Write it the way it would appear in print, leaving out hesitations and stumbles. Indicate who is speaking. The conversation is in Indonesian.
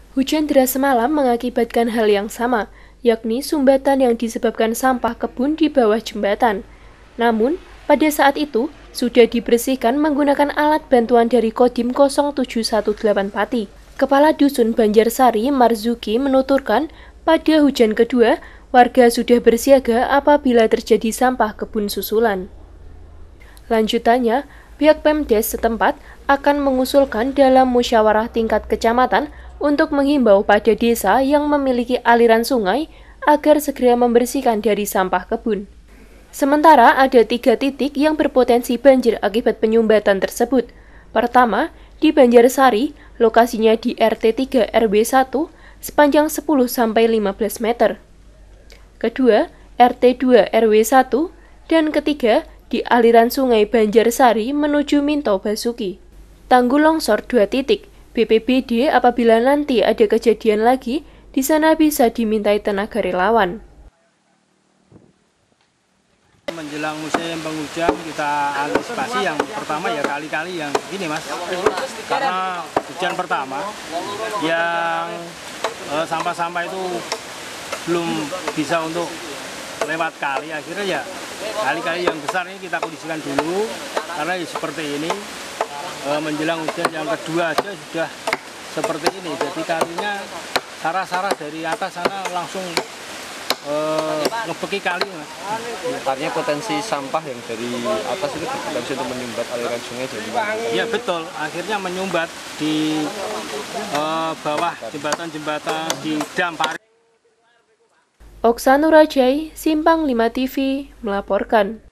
Speaker 1: Hujan deras semalam mengakibatkan hal yang sama, yakni sumbatan yang disebabkan sampah kebun di bawah jembatan. Namun, pada saat itu, sudah dibersihkan menggunakan alat bantuan dari Kodim 0718 Pati. Kepala Dusun Banjarsari Marzuki menuturkan, pada hujan kedua, warga sudah bersiaga apabila terjadi sampah kebun susulan. Lanjutannya, pihak Pemdes setempat akan mengusulkan dalam musyawarah tingkat kecamatan untuk menghimbau pada desa yang memiliki aliran sungai agar segera membersihkan dari sampah kebun. Sementara ada 3 titik yang berpotensi banjir akibat penyumbatan tersebut. Pertama, di Banjarsari, lokasinya di RT 3 RW 1 sepanjang 10-15 meter. Kedua, RT 2 RW 1, dan ketiga, di aliran sungai Banjarsari menuju Minto Basuki. Tanggul longsor 2 titik. BPBD apabila nanti ada kejadian lagi, di sana bisa dimintai tenaga relawan.
Speaker 2: Menjelang musim penghujan kita antisipasi yang pertama ya kali-kali yang ini mas, karena hujan pertama yang sampah-sampah itu belum bisa untuk lewat kali, akhirnya ya kali-kali yang besar ini kita kondisikan dulu karena ya seperti ini. Menjelang hujan yang kedua aja sudah seperti ini, jadi kalinya sarah-sarah dari atas sana langsung ngebeki kali mas.
Speaker 3: Artinya potensi sampah yang dari atas itu berpotensi untuk menyumbat aliran sungai jadi.
Speaker 2: Iya betul, akhirnya menyumbat di bawah jembatan-jembatan di dam Pari.
Speaker 1: Oksa Nurajai, Simpang 5 TV, melaporkan.